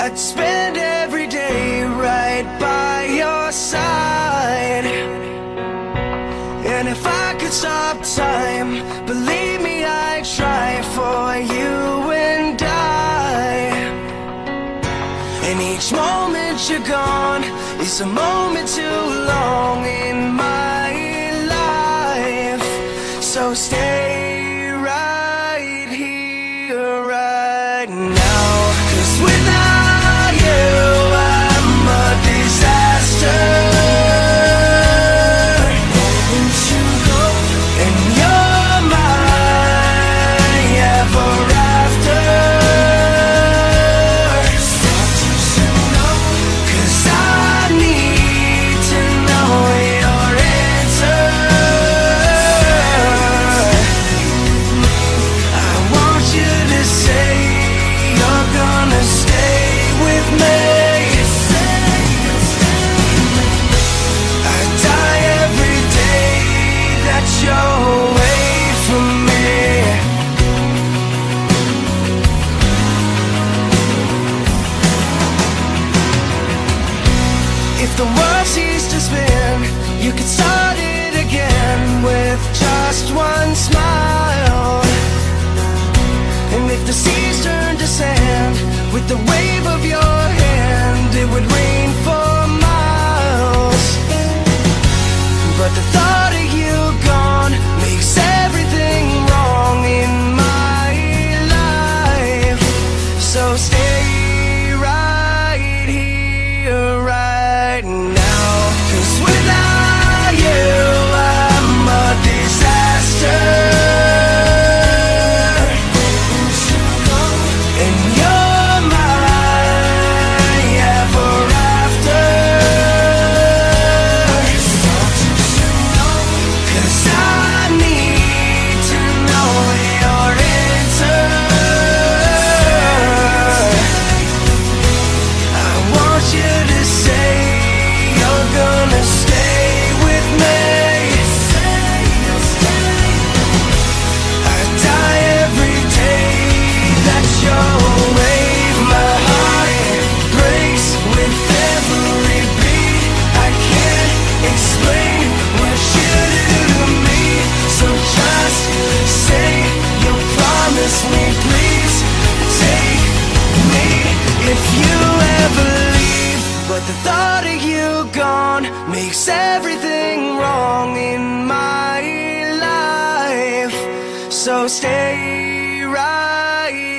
I'd spend every day right by your side. And if I could stop time, believe me, I'd try for you and I. And each moment you're gone is a moment too long in my life. So stay right here, right now. 'Cause without you, I'm a disaster. And you're my ever after. 'Cause I need to know your answer. I want you to say you're gonna stay with me. I die every day that you're away from me. If the world ceased to spin, you could start it again with just one smile. And if the seas turned to sand, with the wave of your hand, it would rain for miles. But the thought of you gone makes everything wrong in my life. So stay right here, right now. 'Cause without you, I'm a disaster. And you're my ever after. 'Cause I need to know your answer. I want you to say you're gonna stay with me. I die every day that you're away. My heart breaks with every beat. I can't explain what you do to me. So just say you'll promise me, please take me if you ever leave. But the thought of you gone makes everything wrong in my life. So stay right